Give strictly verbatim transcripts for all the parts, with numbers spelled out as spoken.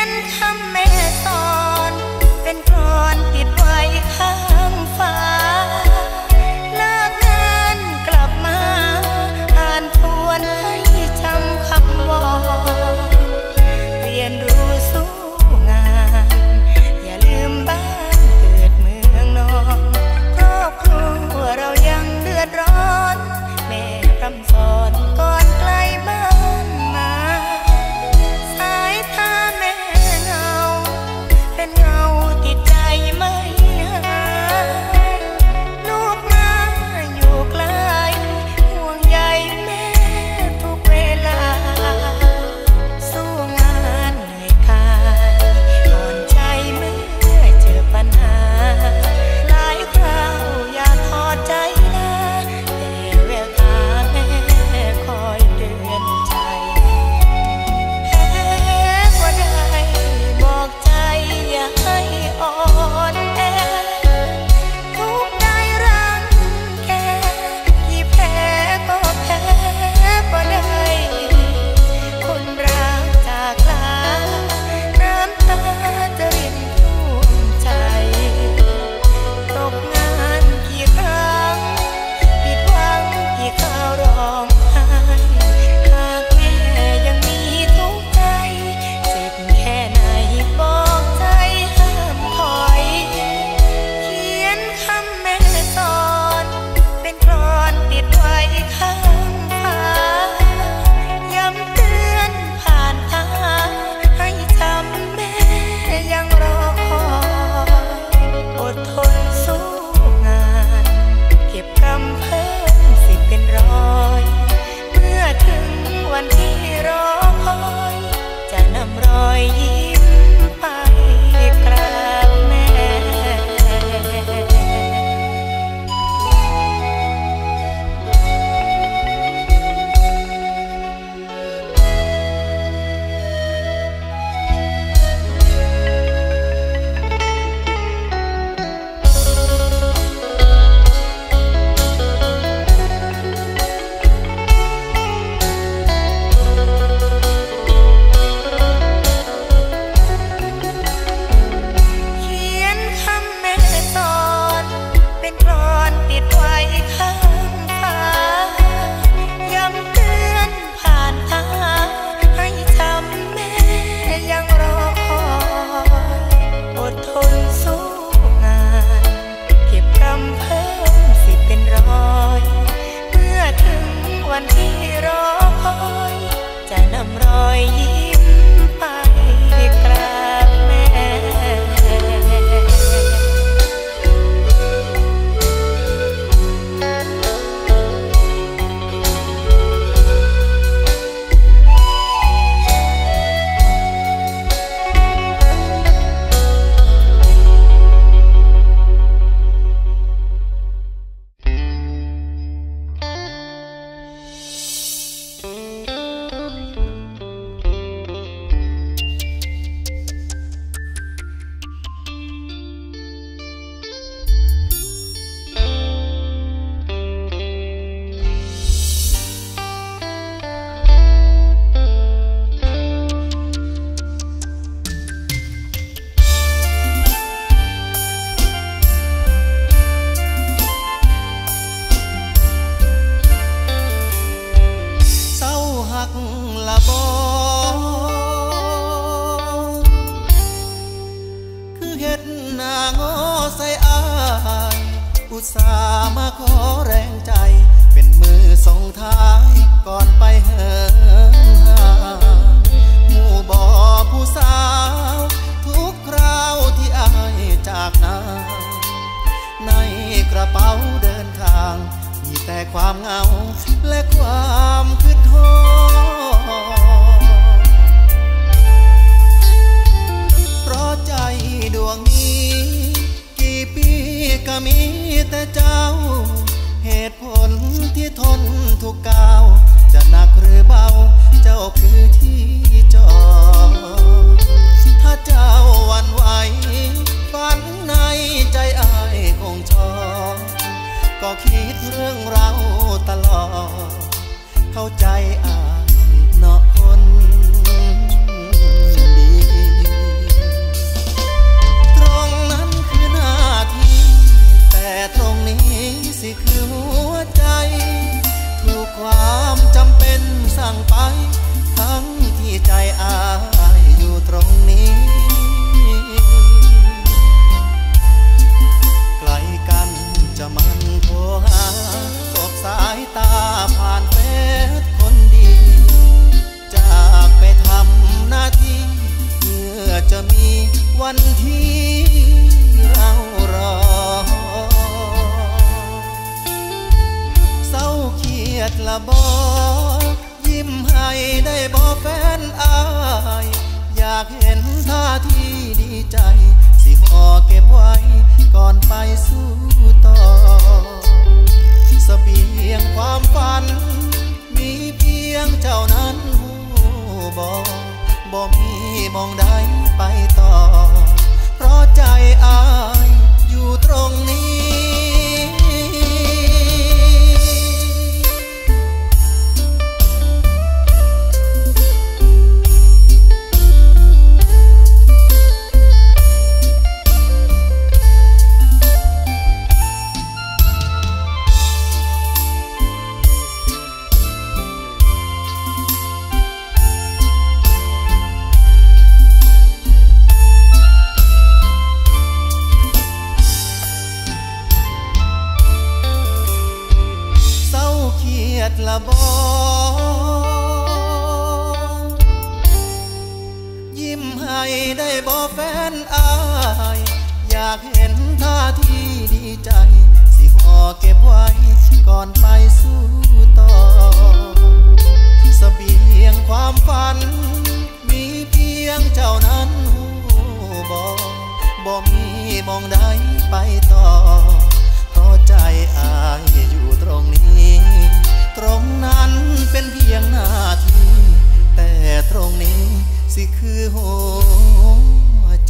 นคำแม่สอนเป็นกลอนติดไว้ข้างฟ้าเลิกงานกลับมาอ่านทวนให้จำคำวอนเรียนรู้สู้งานอย่าลืมบ้านเกิดเมืองนอนครอบครัวเรายังเดือดร้อนแม่พร่ำสอนก่อนไกลบ้านมาสายตาแม่เงาเป็นเงาติดใจไม่หายลูกมาอยู่ไกลห่วงใยแม่ทุกเวลาสู้งานเหนื่อยกายอ่อนใจเมื่อเจอปัญหาหลายคราวอย่าทอดใจนะแต่แววตาแม่คอยเตือนใจแพ้กว่าใดบอกใจอย่าให้อ่อนแอทุกได้รังแกที่แพ้ก็แพ้กว่าใดคนรักจากลาน้ำตาจะรินท่วมใจตกงานกี่ครั้งผิดหวังกี่คราวร้องไห้หากแม่ยังมีทุกข์ใจเจ็บแค่ไหนบอกใจห้ามถอยเขียนคำแม่สอนเป็นกลอนติดไว้ข้างฟ้าย้ำเตือนผ่านตาให้จำแม่ยังรอคอยอดทนสู้งานเก็บกำเพิ่มสิบเป็นร้อยเมื่อถึงวันที่รอคอยจะนำรอยยิ้มไปกราบแม่เขียนคำแม่สอนเป็นกลอนติดไว้ข้างฟ้าย้ำเตือนผ่านตาให้จำแม่ยังรอคอยอดทนสู้งานเก็บกำเพิ่มสิบเป็นร้อยเมื่อถึงวันที่รอคอยจะนำรอยยิ้มไปกราบแม่อุตส่าห์มาขอแรงใจเป็นมือส่งท้ายก่อนไปเหินห่างหมู่บ่อผู้สาวทุกคราวที่อายจากนาในกระเป๋าเดินทางมีแต่ความเหงาและความคิดทอดเพราะใจดวงนี้กี่ปีก็มีแต่เจ้าเหตุผลที่ทนทุกก้าวจะหนักหรือเบาเจ้าคือที่จอดวันที่เรารอเศร้าเครียดละบ่ยิ้มให้ได้บ่แฟนอายอยากเห็นท่าทีดีใจสิห่อเก็บไว้ก่อนไปสู้ต่อเสบียงความฝันมีเพียงเจ้านั้นหูบ่บ่มีมองใดไปต่อเพราะใจอายอยู่ตรงนี้ละบ่ยิ้มให้ได้บ่แฟนอายอยากเห็นท่าทีดีใจสิห่อเก็บไว้ก่อนไปสู้ต่อเสบียงความฝันมีเพียงเจ้านั้นหูบ่บ่มีมองใดไปต่อเพราะใจอายอยู่ตรงนี้ตรงนั้นเป็นเพียงหน้าที่แต่ตรงนี้สิคือหัวใจ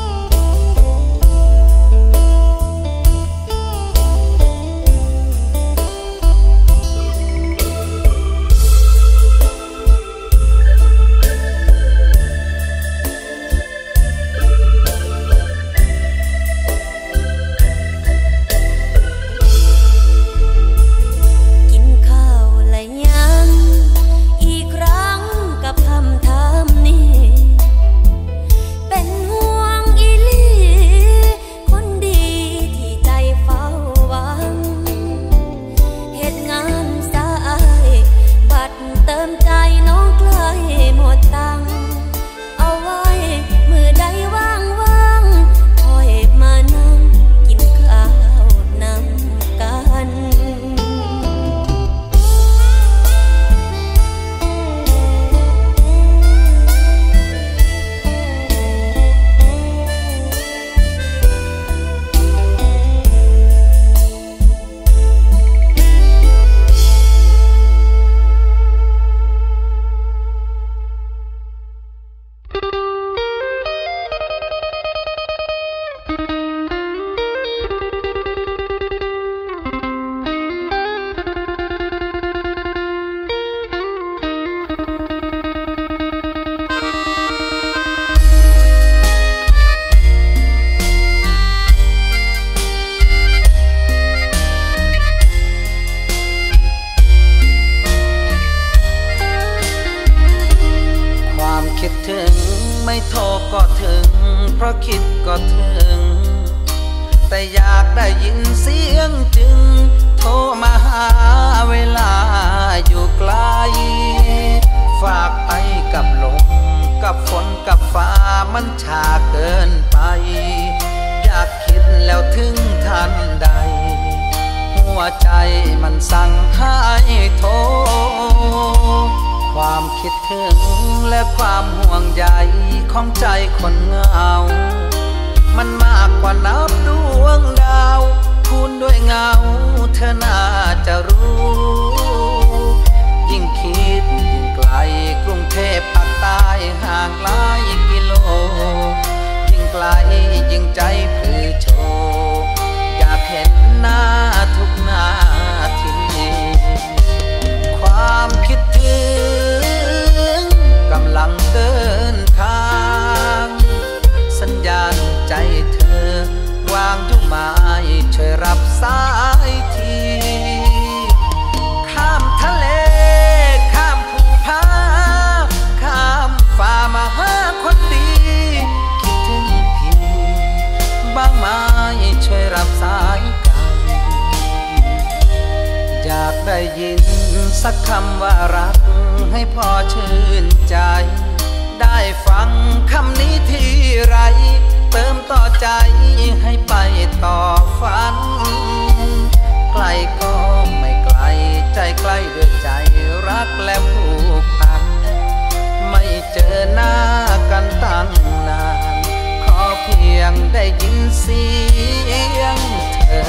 เวใจมันสั่งให้โทรความคิดถึงและความห่วงใยของใจคนเหงามันมากกว่านับดวงดาวคูณด้วยเงาเธอน่าจะรู้ยิ่งคิดยิ่งไกลกรุงเทพภาคใต้ห่างหลายกิโลยิ่งไกลยิ่งใจพลือโชอยากเห็นหน้าทุกนาทีความคิดถึงกำลังเดินทางสัญญาณใจเธอวางอยู่ไม้ช่วยรับสายทีข้ามทะเลข้ามภูผาข้ามฝ่ามาหาคนดีคิดถึงพี่บ้างไหมช่วยรับสายกันอยากได้ยินสักคำว่ารักให้พอชื่นใจได้ฟังคำนี้ทีไรเติมต่อใจให้ไปต่อฝันไกลก็ไม่ไกลใจใกล้ด้วยใจรักและผูกพันไม่เจอหน้ากันตั้งนานขอเพียงได้ยินเสียงเธอ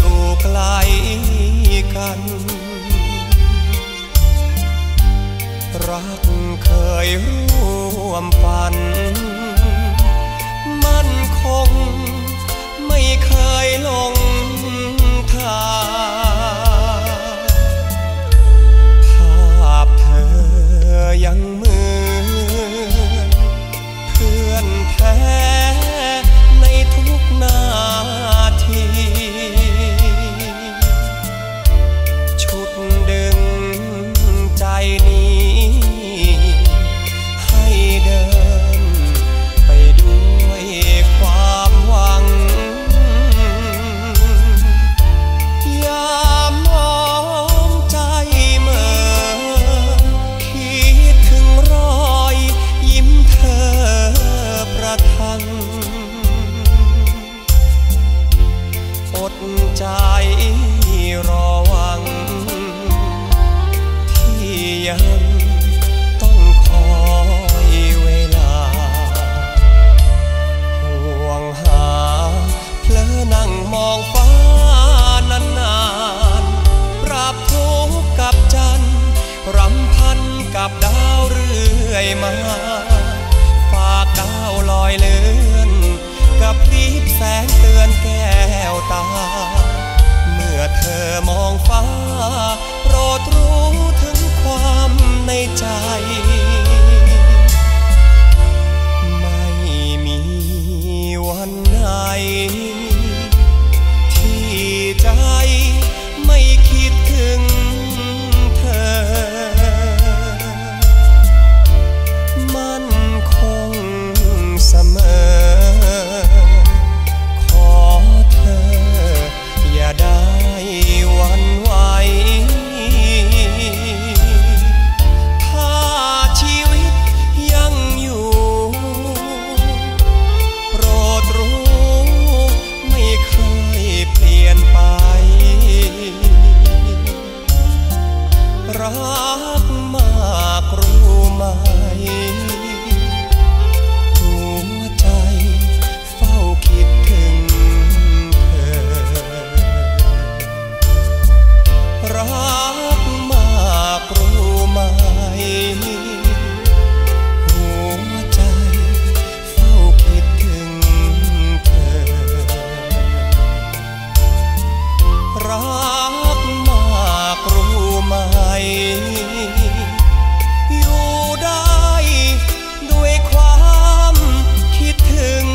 อยู่ไกลกันรักเคยร่วมฝันมั่นคงไม่เคยลงทางภาพเธอยังเหมือนเพื่อนแท้ในทุกนาทีชุดดึงใจนี้ให้เดินไปด้วยความหวังยามมองใจเมื่อคิดถึงรอยยิ้มเธอประทังอดใจรอหวังที่ยังต้องคอยเวลาห่วงหาเพลอนั่งมองฟ้านานๆปรับทุกข์กับจันทร์รำพันกับดาวเรื่อยมาฝากดาวลอยเลือนกับพริบแสงเตือนแก้วตาเมื่อเธอมองฟ้าโปรดรู้ถึงความในใจไม่มีวันไหนที่ใจไม่คิดถึงเธอมั่นคงเสมอขอเธออย่าได้หวั่นไหวถ้าชีวิตยังอยู่โปรดรู้ไม่เคยเปลี่ยนไปรักมากรู้ไหมหัวใจเฝ้าคิดถึงเธอรักมากรู้ไหมหัวใจเฝ้าคิดถึงเธอรักมากรู้ไหมอยู่ได้ด้วยความคิดถึง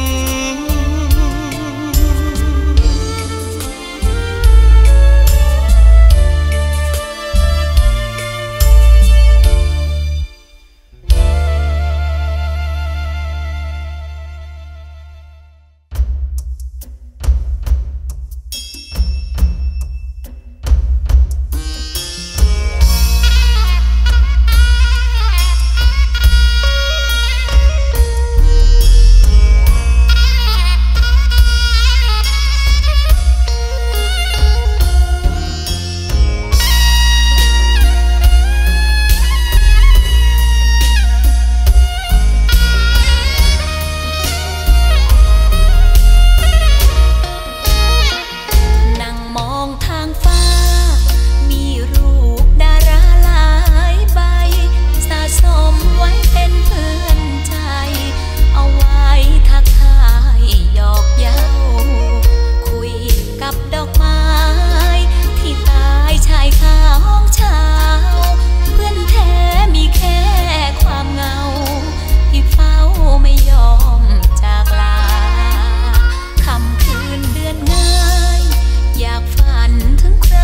อยากฝันถึงใคร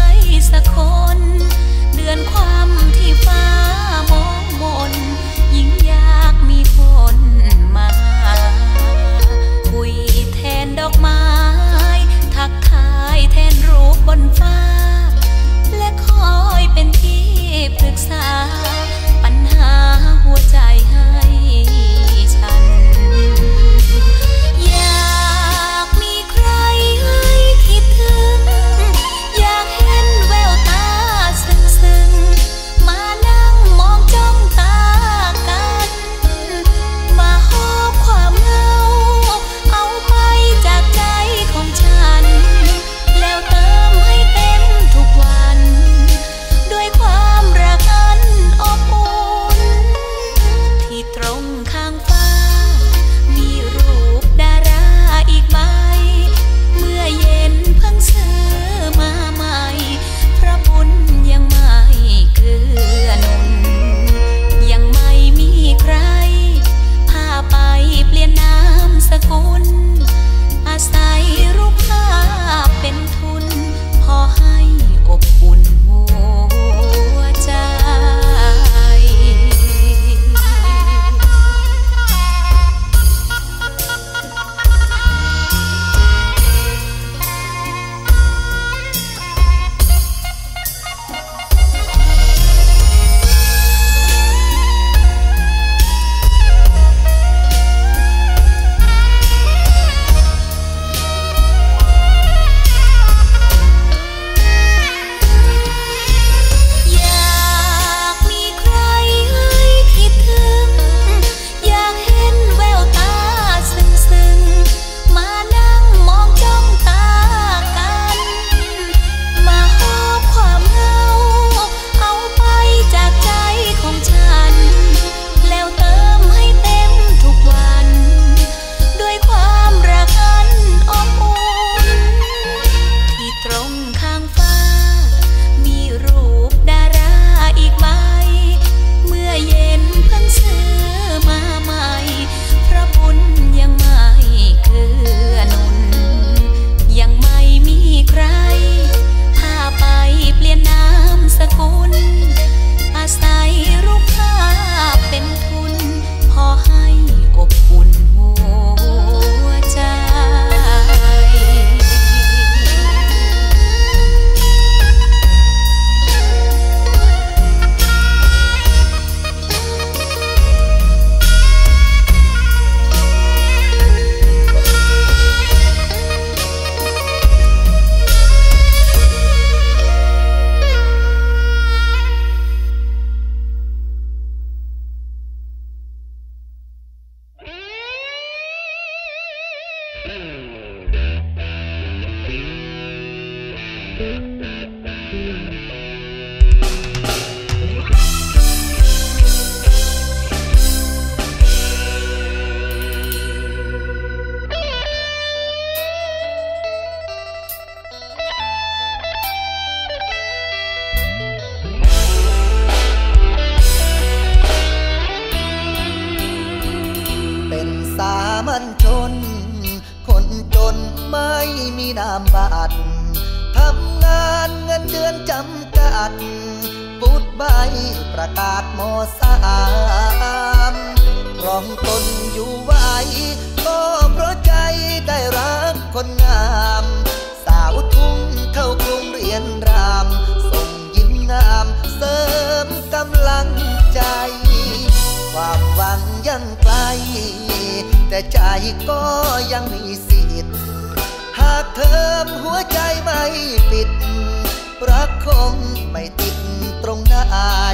มันจนคนจนไม่มีนามบัตรทำงานเงินเดือนจำกัดปุดใบประกาศมสามรองตนอยู่ไว้ก็เพราะใจได้รักคนงามสาวทุ่งเข้ากรุงเรียนรามส่งยิ้มงามเสริมกำลังใจความหวังยังไกลแต่ใจก็ยังมีสิทธิ์หากเธอหัวใจไม่ปิดรักคงไม่ติดตรงไหน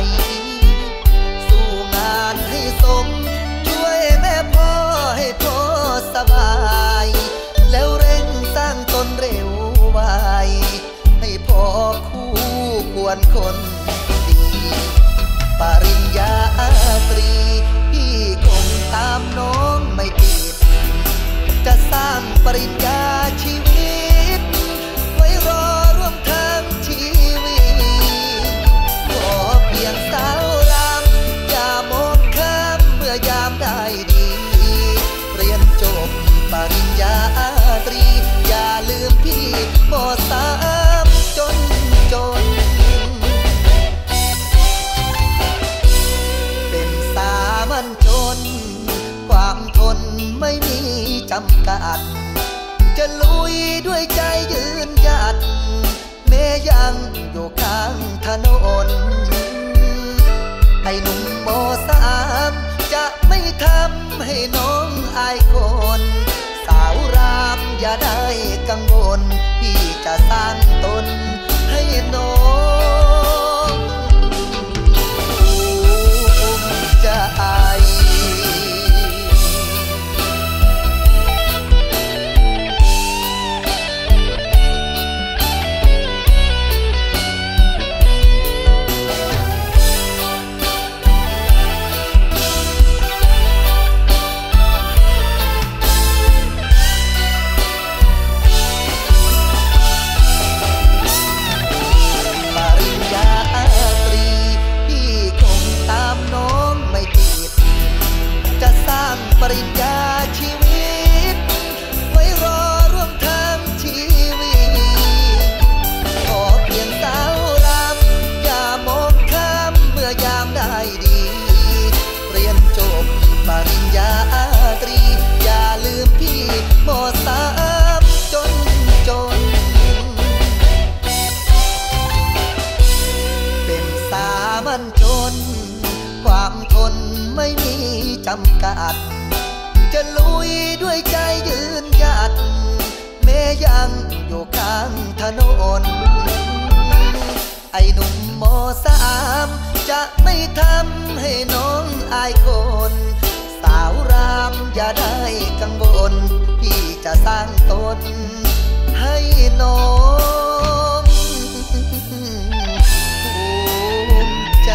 สู้งานให้สมช่วยแม่พ่อให้พ่อสบายแล้วเร่งสร้างตนเร็วไวให้พ่อคู่ควรคนดีปริญญาตรีพี่คงตามน้องไม่ติดจะสร้างปริญญาชีวิตไว้รอร่วมทางชีวิตขอเพียงสาวรามอย่ามองข้ามเมื่อยามได้ดีเรียนจบปริญญาตรีอย่าลืมพี่มอสามจนจนเป็นสามัญชนความทนไม่มีจำกัดจะลุยด้วยใจยืนหยัดแม้ยังอยู่ข้างถนนไอ้หนุ่มมอสามจะไม่ทำให้น้องอายคนสาวรามอย่าได้กังวลพี่จะสร้างตนให้น้องภูมิใจปริญญาชีวิตไว้รอร่วมทางชีวิตขอเพียงสาวรามอย่ามองข้ามเมื่อยามได้ดีเรียนจบปริญญาตรีอย่าลืมพี่มอสามจนจนเป็นสามัญชนความทนไม่มีจำกัดจะลุยด้วยใจยืนหยัดแม้ยังอยู่ข้างถนนไอ้หนุ่มมอสามจะไม่ทำให้น้องอายคนสาวรามอย่าได้กังวลพี่จะสร้างตนให้น้องภูมิใจ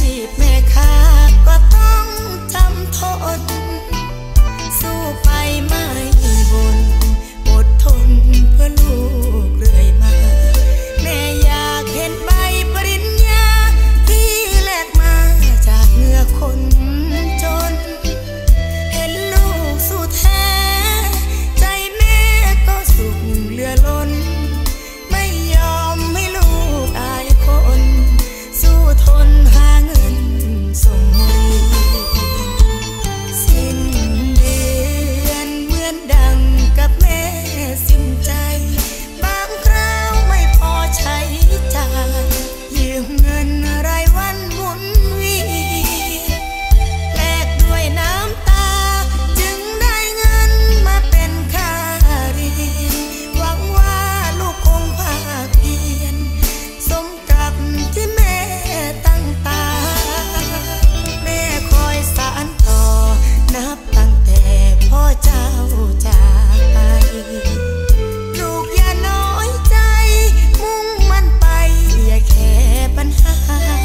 พแม่ค้าก็ต้องจำทนสู้ไปไม่บ่นอดทนเพื่อลูกเรื่อยมาแม่อยากเห็นใบปริญญาที่แลกมาจากเหงื่อคนจนเห็นลูกสู้แท้ใจแม่ก็สุขเหลือล้นไม่ยอมให้ลูกอายคนสู้ทนหาเงินส่งเรียนสิ้นเดือนเหมือนดังกับแม่สิ้นใจบางคราวไม่พอใช้จ่ายยืมเงินรายวันหมุนเวียนแลกด้วยน้ำตาจึงได้เงินมาเป็นค่าเรียนหวังว่าลูกคงภาคเพียรสมกับที่แม่ตั้งตาแม่คอยสานต่อนับตั้งแต่พ่อเจ้าจากไปลูกอย่าน้อยใจมุ่งมั่นไปอย่าแค่ปัญหา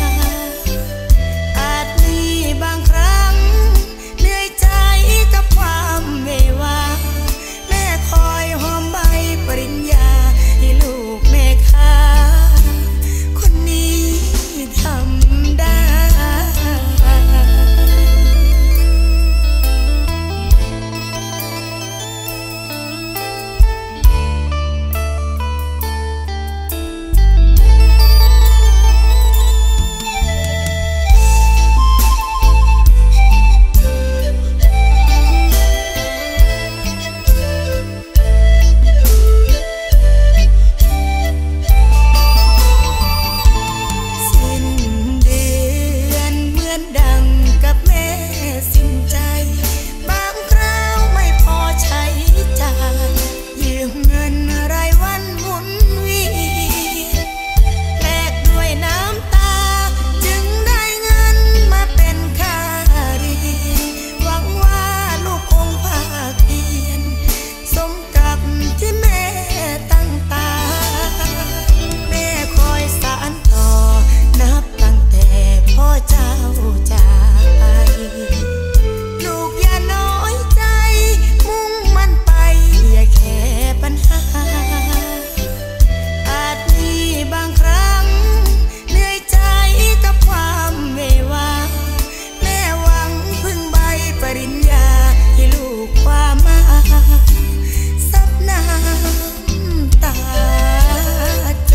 อาจมีบางครั้งเหนื่อยใจกับความเววาแม่คอยหอมใบปริญญาให้ลูกแม่ค้าคนนี้ทำได้สิ้นเดือนเหมือนดังกับแม่สิ้นใจบางคราวไม่พอใช้จ่ายยืมเงินรายวันหมุนเวียนแลกด้วยน้ำตาจึงได้เงินมาเป็นค่าเรียนหวังว่าลูกคงภาคเพียรสมกับที่แม่ตั้งตาแม่คอยสานต่อนับตั้งแต่พ่อเจ้าจากไปลูกอย่าน้อยใจมุ่งมั่นไปอย่าแค่ปัญหาอาจมีบางครั้งเหนื่อยใจกับความเววาแม่หวังพึ่งใบปริญญาให้ลูกความมาซับน้ำตาใจ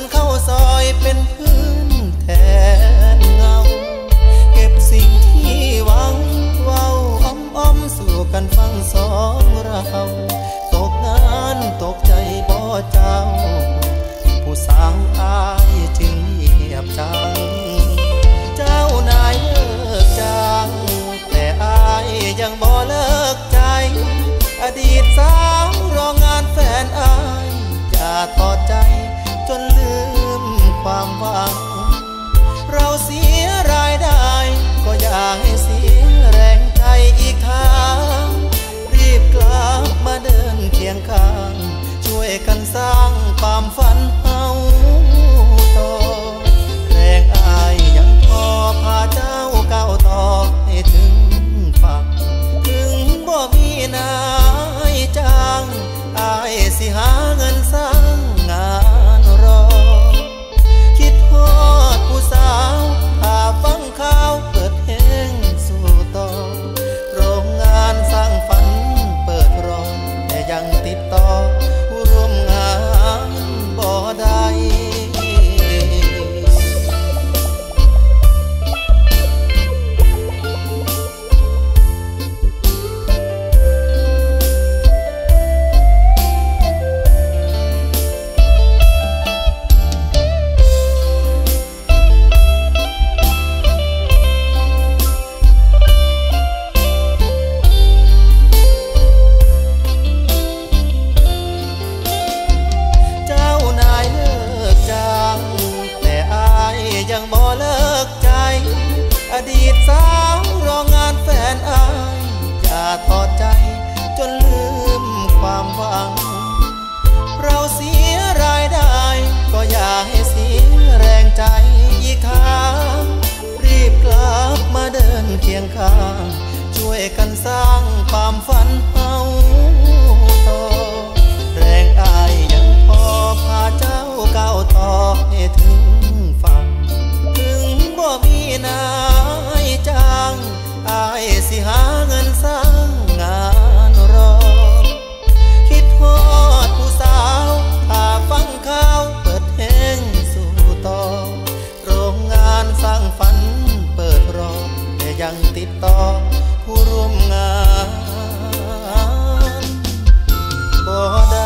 เป็นพื้นแทนเงาเก็บสิ่งที่ความฝันเฮาต่อแรงอายยังพอพาเจ้าก้าวต่อให้ถึงฝั่งถึงบ่มีนายจ้างอายสิหาเงินสร้างงานรอคิดฮอดผู้สาวถ้าฟังข่าวเปิดเพลงสู่ต่อโรงงานสร้างฝันเปิดรอแต่ยังติดต่อผู้ร่วมงานบ่ได้ยังบ่เลิกใจอดีตสาวรองงานแฟนอายอย่าทอดใจจนลืมความหวังเราเสียรายได้ก็อย่าให้เสียแรงใจอีกครั้งรีบกลับมาเดินเคียงข้างช่วยกันสร้างความฝันเฮาต่อแรงอายยังพอพาเจ้าก้าวต่อให้ถึงฝั่งถึงบ่มีนายจ้างอายสิหาเงินสร้างงานรอคิดฮอดผู้สาวถ้าฟังข่าวเปิดเพลงสู่ต่อโรงงานสร้างฝันเปิดรอแต่ยังติดต่อผู้ร่วมงานบ่ได้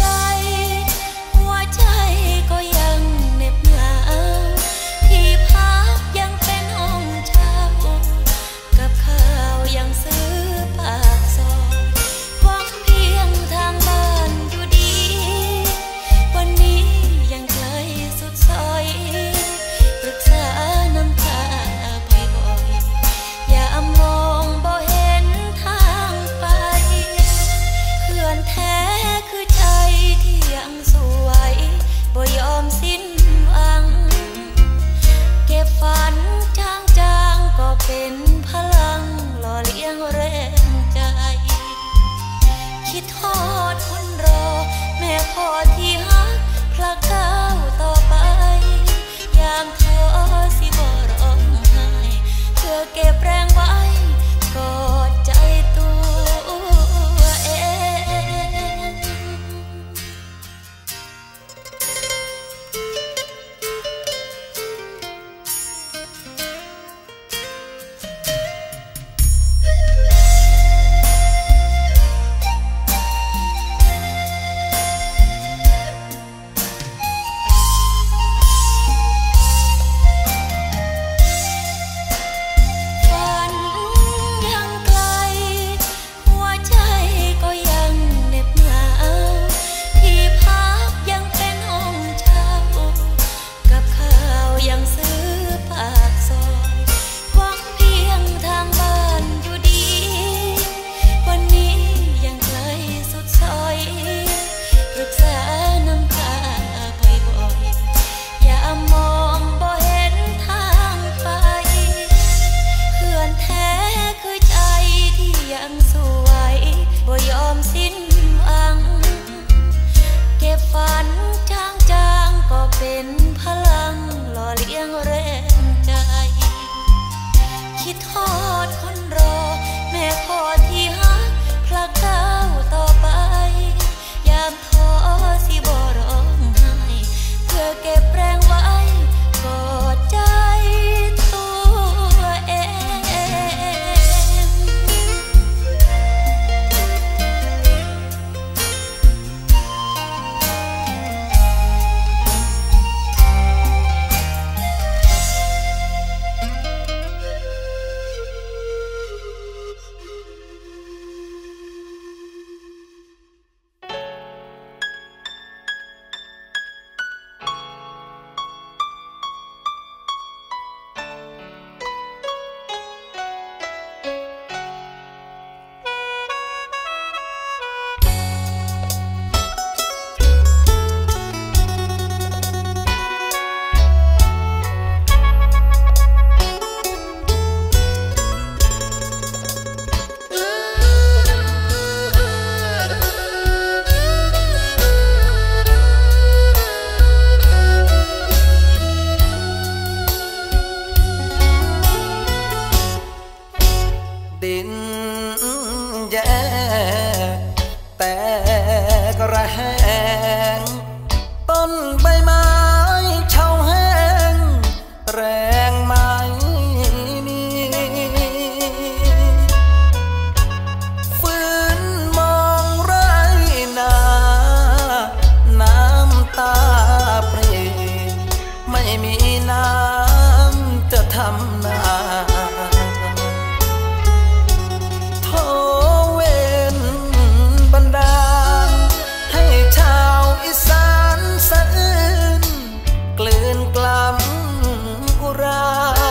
ที่พางต้นใบไม้เฉาแห้งแรงไม่มีฟื้นมองไรนาน้ำตาเปรีไม่มีน้ำจะทำนาโทเวนบันดาลให้ชาวอีสานสะอื้นกลืนกล้ำอุรา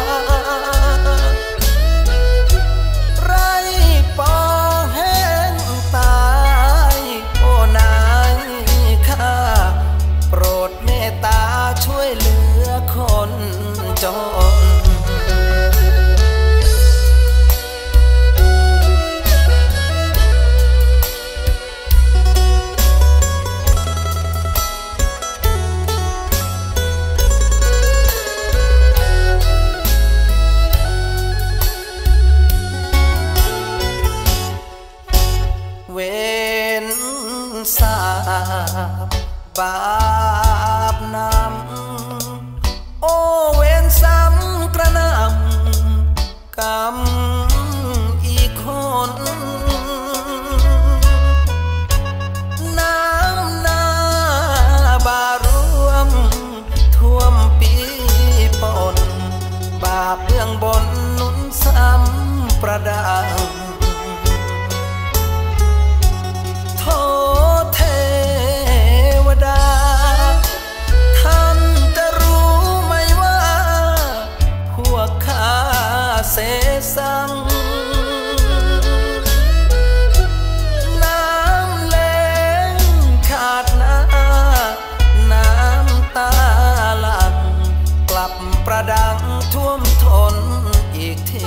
ไรปอแห้งตายโอ้นายข้าโปรดเมตตาช่วยเหลือคนจนเว้นสาบบาปนำโอเว้นซ้ำกระนำกรรมอีกคนน้ำนาบารวมท่วมปีปนบาปเบื้องบนนุนซ้ำประดังโทเทวดาท่านจะรู้ไหมว่าพวกข้าเสสังน้ำแล้งขาดหน้าน้ำตาหลั่งกลับประดังท่วมทนอีกที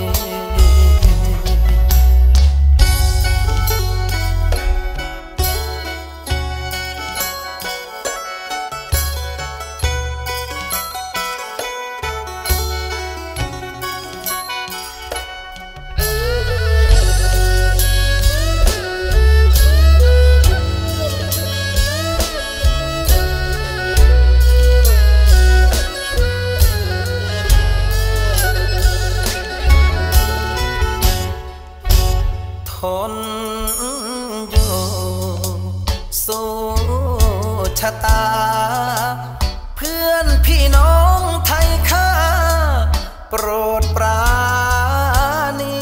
ทนอยู่สู้ชะตาเพื่อนพี่น้องไทยข้าโปรดปราณี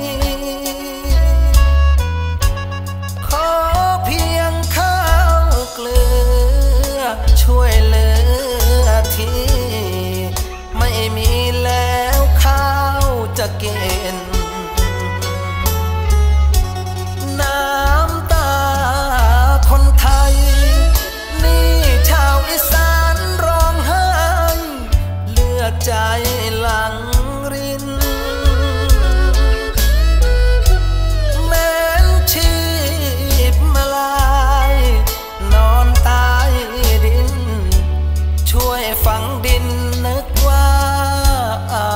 ขอเพียงข้าวเกลือช่วยเหลือทีไม่มีแล้วข้าวจะกินน้ำตาคนไทยนี่ชาวอีสานร้องไห้เลือดใจหลังรินแม้นชีพมาลายนอนตายดินช่วยฝังดินนึกว่าเอา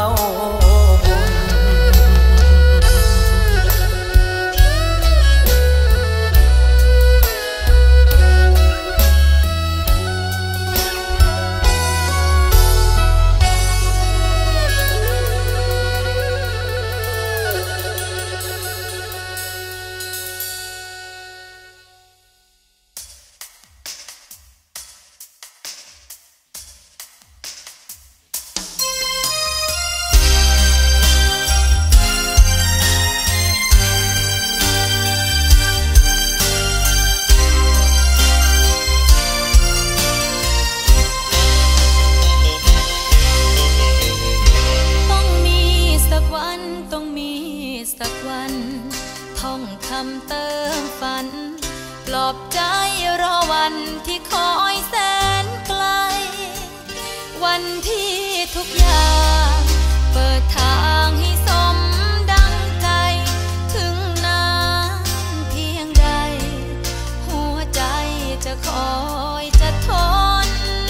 ปลอบใจรอวันที่คอยแสนไกลวันที่ทุกอย่างเปิดทางให้สมดังใจถึงนานเพียงใดหัวใจจะคอยจะทน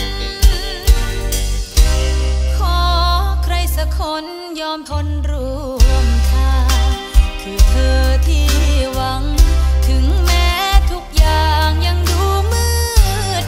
ขอใครสักคนยอมทนร่วมทางคือเธอที่หวังถึงแม้ทุกอย่างยังดูมืด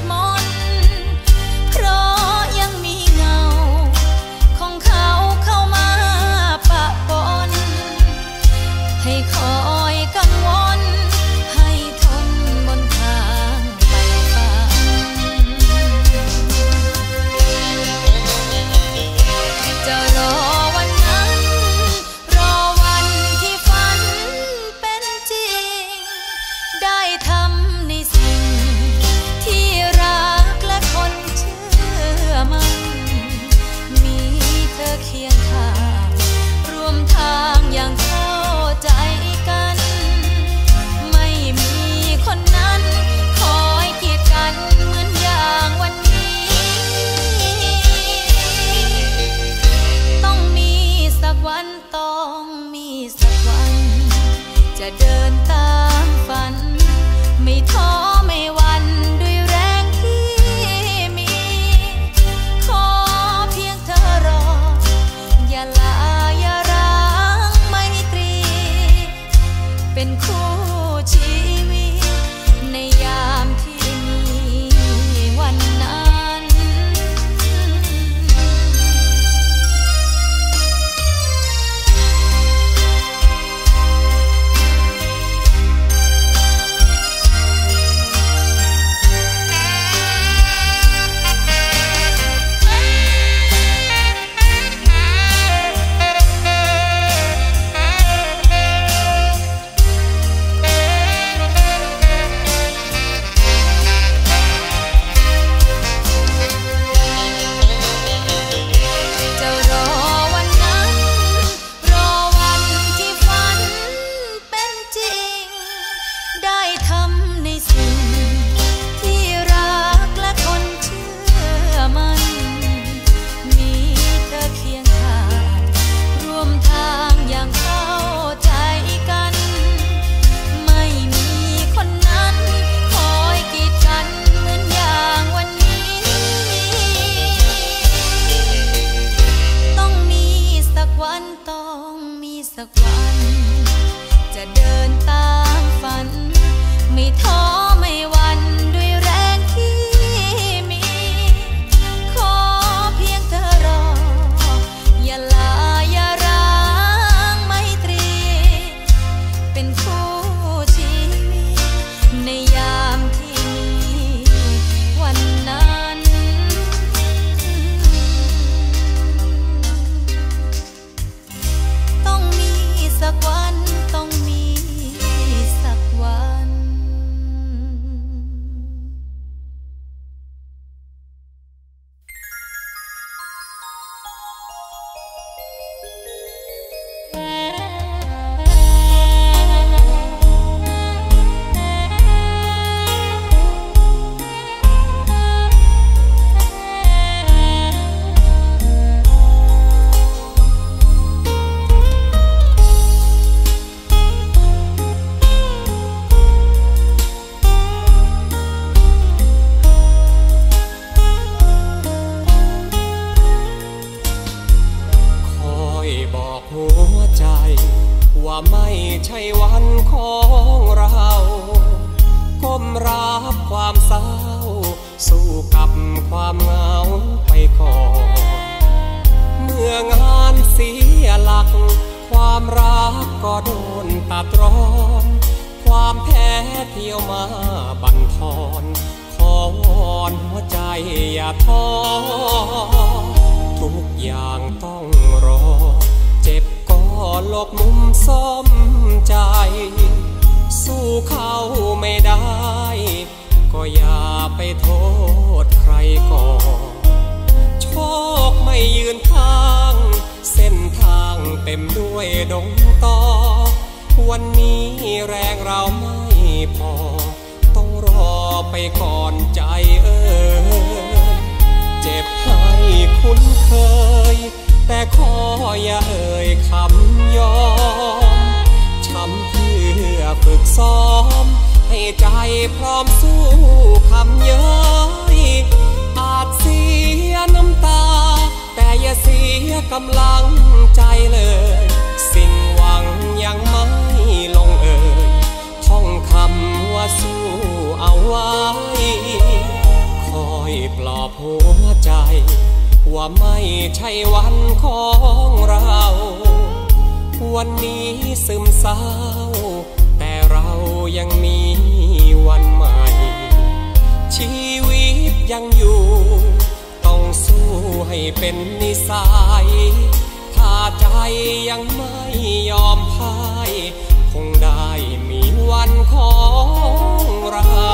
สู้กับความเหงาไปก่อนเมื่องานเสียหลักความรักก็โดนตัดรอนความแพ้เที่ยวมาบั่นทอนขอวอนหัวใจอย่าท้อทุกอย่างต้องรอเจ็บก็หลบมุมซ่อมใจสู้เขาไม่ได้ก็อย่าไปโทษใครก่อนโชคไม่ยืนข้างเส้นทางเต็มด้วยดงตอวันนี้แรงเราไม่พอต้องรอไปก่อนใจเอ่ยเจ็บให้คุ้นเคยแต่ขออย่าเอ่ยคำยอมช้ำเพื่อฝึกซ้อมให้ใจพร้อมสู้คำเย้ยอาจเสียน้ำตาแต่อย่าเสียกำลังใจเลยสิ่งหวังยังไม่ลงเอ่ยท่องคำว่าสู้เอาไว้คอยปลอบหัวใจว่าไม่ใช่วันของเราวันนี้ซึมเศร้าแต่เรายังมีวันใหม่ชีวิตยังอยู่ต้องสู้ให้เป็นนิสัยถ้าใจยังไม่ยอมพ่ายคงได้มีวันของเรา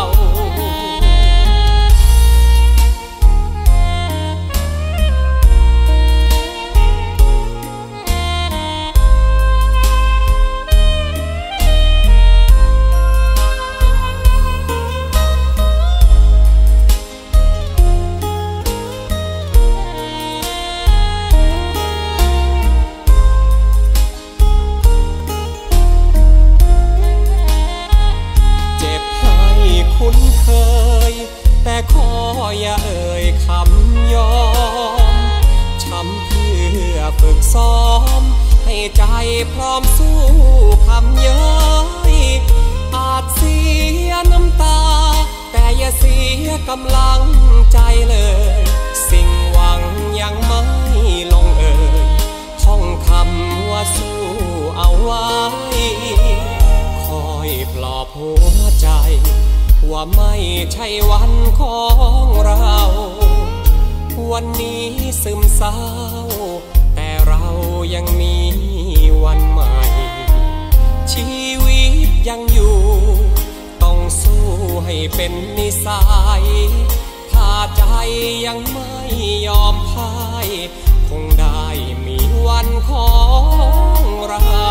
คุ้นเคยแต่ขออย่าเอ่ยคำยอมช้ำเพื่อฝึกซ้อมให้ใจพร้อมสู้คำเย้ยอาจเสียน้ำตาแต่อย่าเสียกำลังใจเลยสิ่งหวังยังไม่ลงเอ่ยท่องคำว่าสู้เอาไว้คอยปลอบหัวใจว่าไม่ใช่วันของเราวันนี้ซึมเศร้าแต่เรายังมีวันใหม่ชีวิตยังอยู่ต้องสู้ให้เป็นนิสัยถ้าใจยังไม่ยอมพ่ายคงได้มีวันของเรา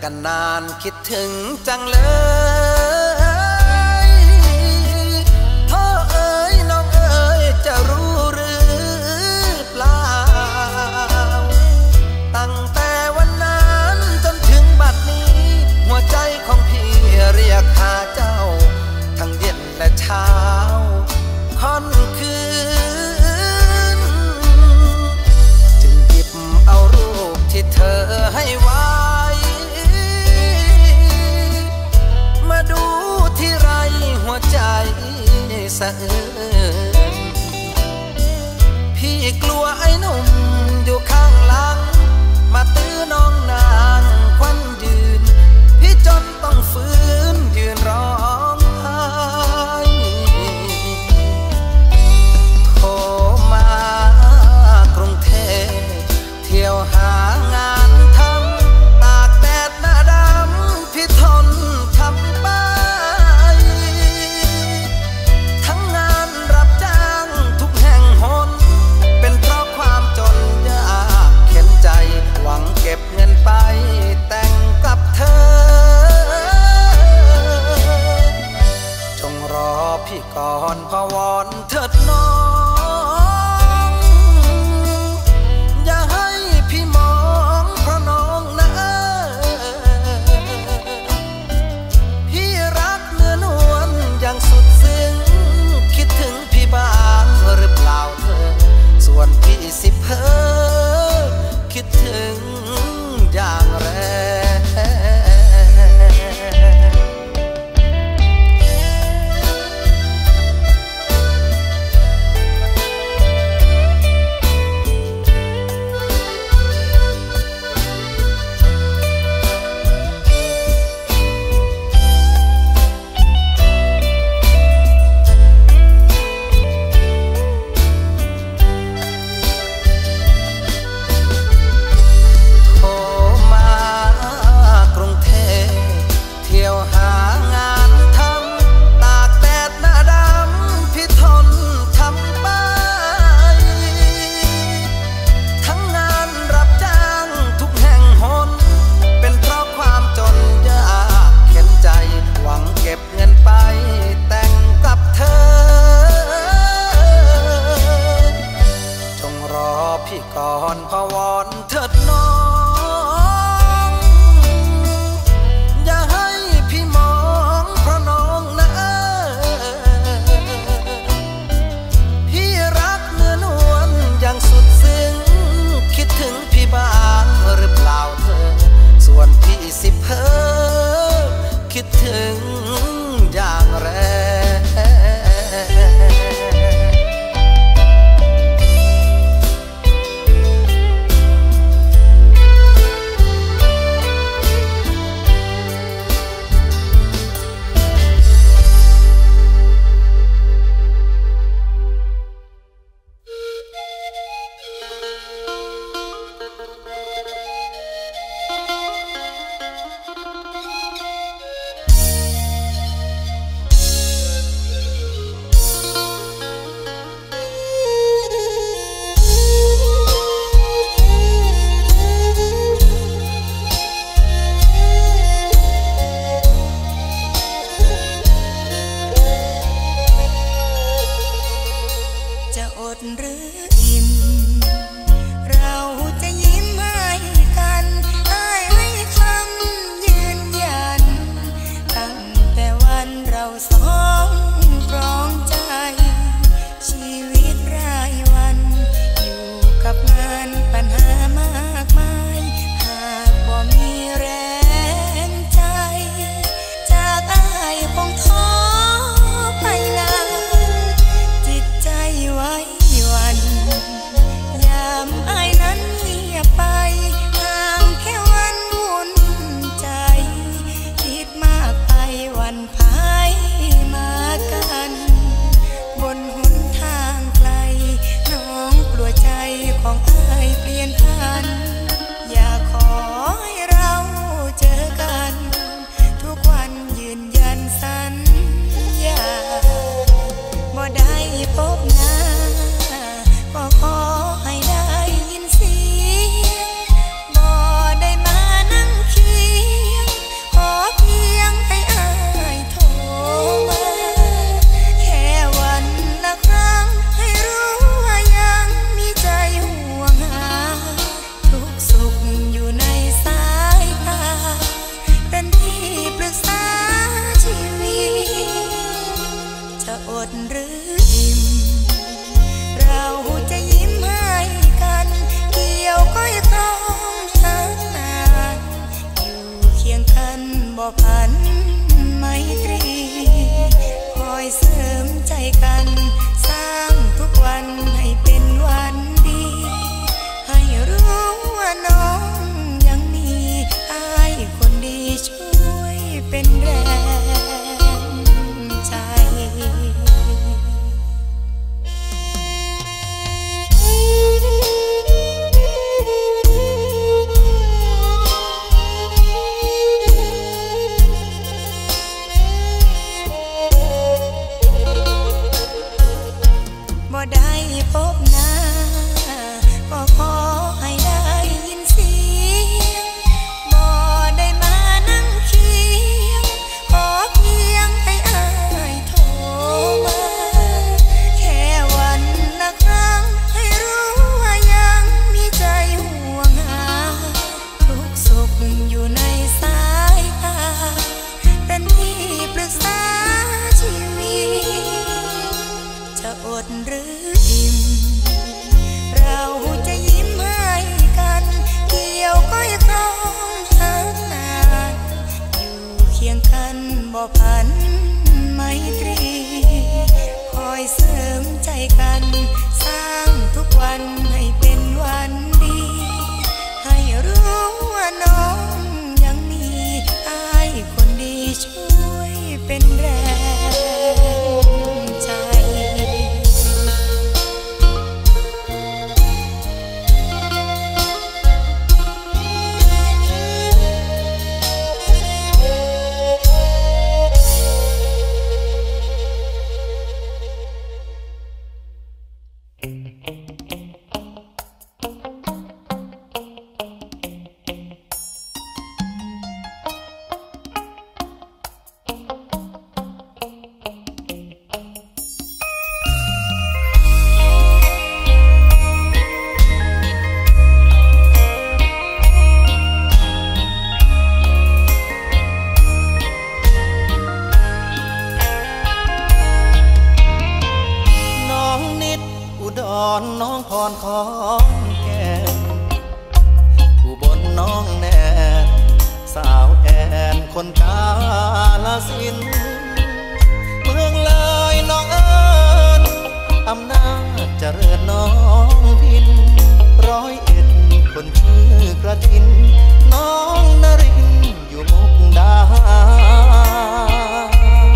นานๆคิดถึงจังเลยพ่อเอ๋ยน้องเอ๋ยจะรู้หรือเปล่าตั้งแต่วันนั้นจนถึงบัดนี้หัวใจของพี่เรียกหาเจ้าทั้งเย็นและเช้าค่อนคืนจึงหยิบเอารูปที่เธอให้ไว้มาดูที่ไรหัวใจสะอื้นพี่กลัวไอ้หนุ่มอยู่ข้างหลังมาตื้อน้องนางควันยืนพี่จนต้องฟื้นยืนร้องไห้โทรมากรุงเทพเที่ยวหางานทำตากแดดหน้าดำพี่ทนทำไปทั้งงานบ่พันไมตรีคอยเสริมใจกันสร้างทุกวันให้เป็นวันดีให้รู้ว่าน้องยังมีอ้ายคนดีช่วยเป็นแรงใจบ่ได้พบหน้าก็ขอให้ได้ยินเสียงบ่ได้มานั่งเคียงขอเพียงให้อ้ายโทรมาแค่วันละครั้งให้รู้ว่ายังมีใจห่วงหาทุกสุขอยู่ในสายตาเป็นที่ปรึกษาชีวิตจะอดหรืออิ่มเราจะยิ้มให้กันเกี่ยวก้อยครองหานานอยู่เคียงกันบ่พันไมตรีคอยเสริมใจกันสร้างทุกวันให้เป็นวันดีให้รู้ว่าน้องยังมีอ้ายคนดีช่วยเป็นแรงใจน้องพรขอนแก่นอุบลน้องแนนสาวแอนคนกาฬสินธุ์เมืองเลยน้องเอิญอำนาจเจริญน้องพินร้อยเอ็ดคนชื่อกระทินน้องนรินอยู่มุกดาหาร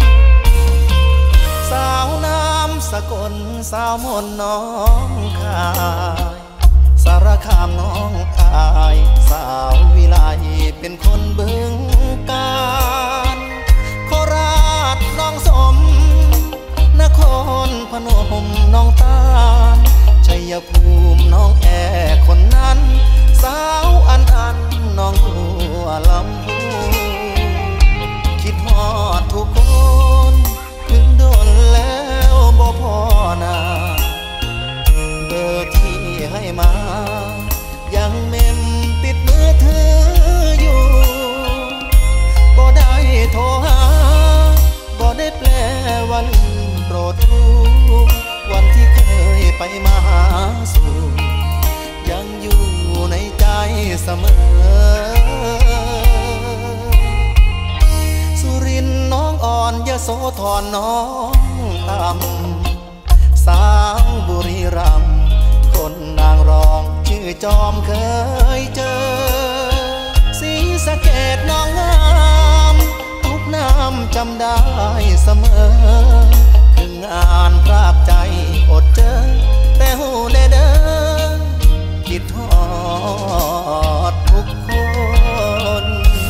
สาวน้ำสกลสาวมนน้องคายสารคามน้องอายสาววิไลเป็นคนบึงกาฬโคราชน้องสมนครพนมน้องตาลชัยภูมิน้องแอคนนั้นสาวอันอันน้องบัวลำพูคิดฮอดทุกคนถึงโดนแล้วบ่พอนาเบอร์ที่ให้มายังเมมติดมือถืออยู่บ่ได้โทรหาบ่ได้แปลว่าลืมโปรดรู้วันที่เคยไปมาหาสู่ยังอยู่ในใจเสมอสุรินทร์น้องอ่อนยโสธรน้องต่ำสาวบุรีรัมย์คนนางรองชื่อจอมเคยเจอศรีสะเกษน้องงามทุกน้ำจำได้เสมอคืองานพรากใจอดเจอแต่หูแน่เด้อคิดฮอดทุกคน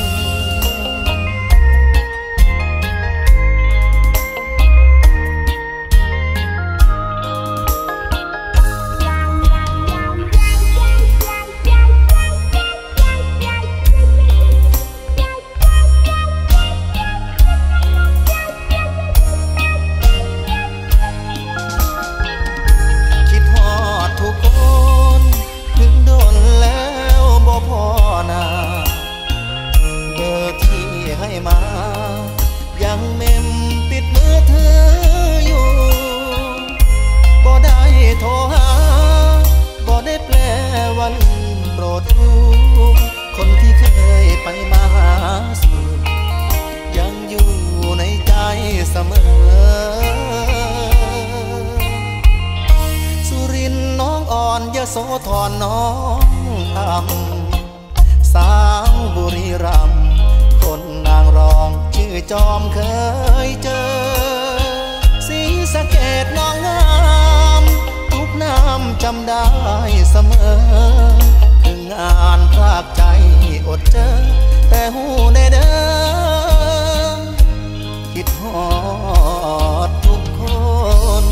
ยังเมมติดมือถืออยู่บ่ได้โทรหาบ่ได้แปลว่าลืมโปรดรู้คนที่เคยไปมาหาสู่ธรน้องอำสาวบุรีรัมย์คนนางรองชื่อจอมเคยเจอศรีสะเกดน้องงามทุกน้ำจำได้เสมอถึงงานพรากใจอดเจอแต่หูในเดิมคิดฮอดทุกคน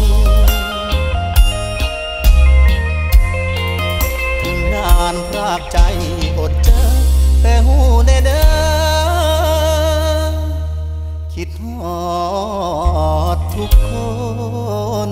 ถึงงานพรากใจอดเจอแต่หูในเดิมคิดฮอดทุกคน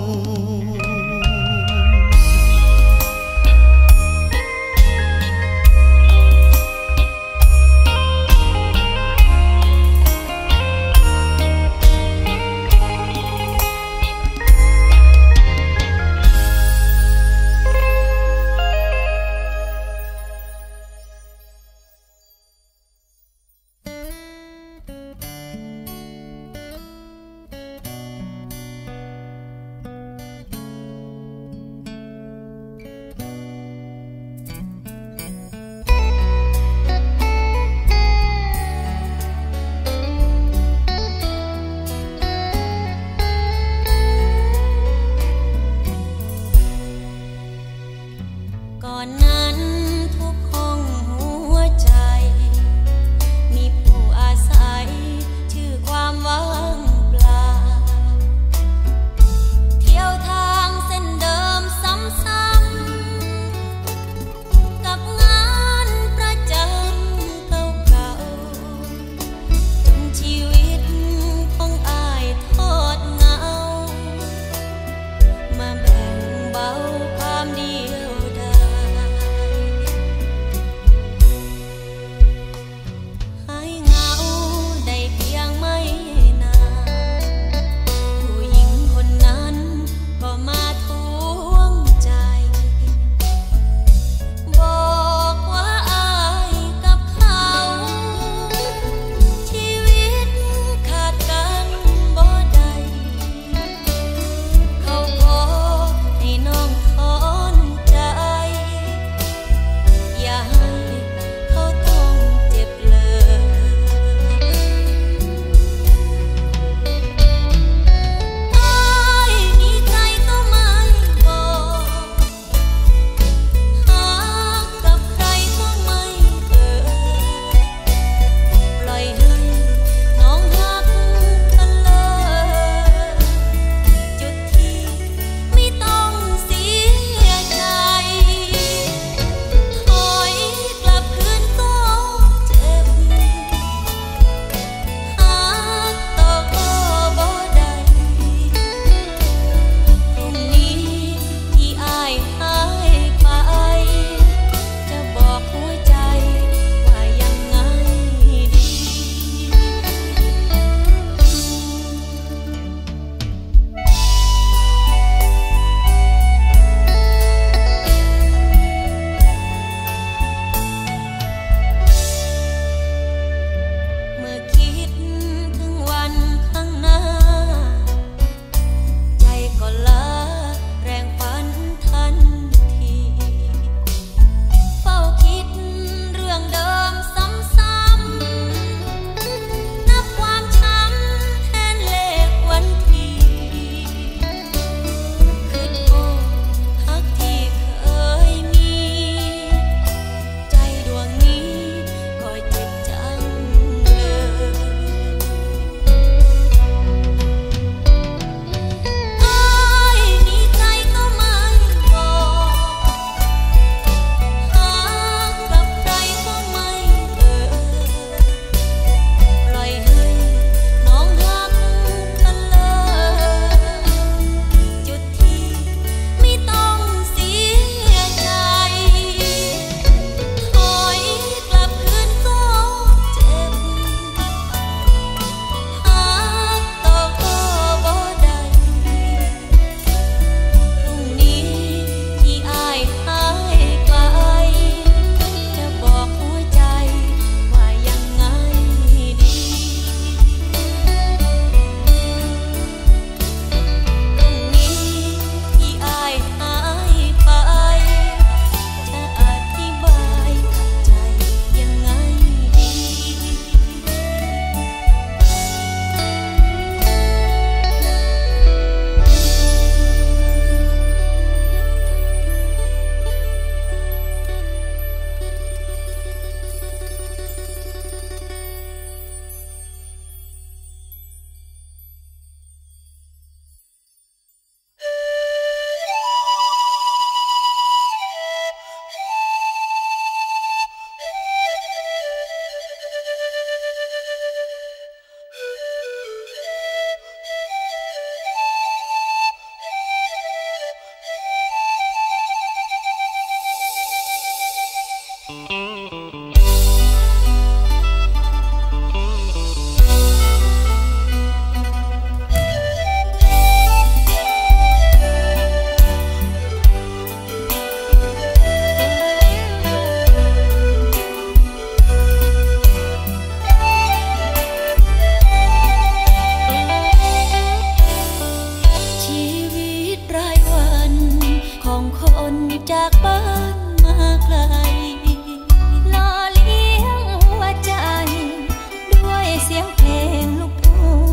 สียงเพลงลูกทุ่ง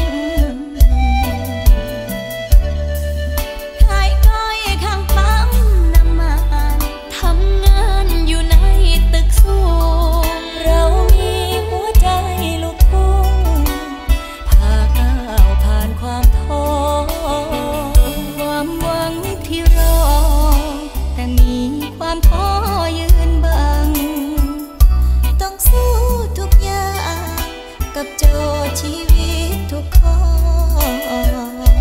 ขายก้อยข้างปั๊มน้ำมันทำงานอยู่ในตึกสูงเรามีหัวใจลูกทุ่งพาก้าวผ่านความท้อความหวังที่รอแต่มีความท้อยืนบังต้องสู้ทุกอย่างกับโจทย์ชีวิตทุกข้อ